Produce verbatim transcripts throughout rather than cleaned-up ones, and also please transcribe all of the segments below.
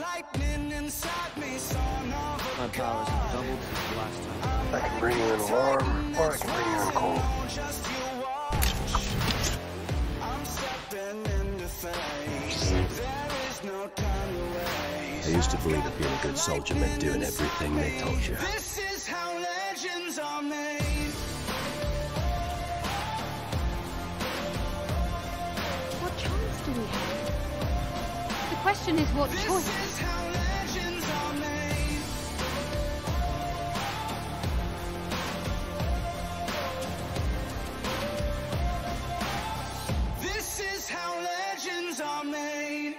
lightning inside me, son of a My powers have doubled since the last time. I can bring you in warm, or I can bring you in cold. just you watch. I'm stepping into phase. There is no time to waste. I used to believe that being a good soldier meant doing everything they told you. This is how legends are made. What choice do we have? The question is what choice? This is how legends are made. This is how legends are made.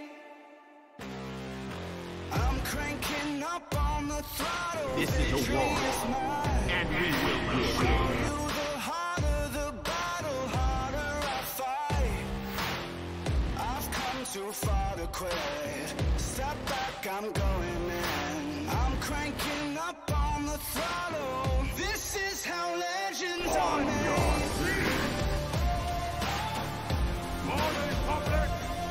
I'm cranking up on the throttle. This is a war, and we will win. The harder the battle, harder I fight. I've come too far to quit. Step back, I'm going in. I'm cranking up on the throttle. This is how legends are made. Morning, public!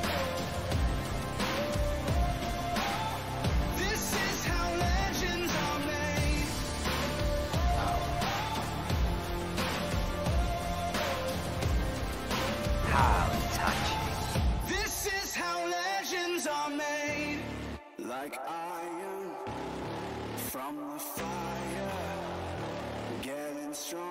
This is how legends are made. How touching. This is how legends are made. Like iron from the fire, getting strong.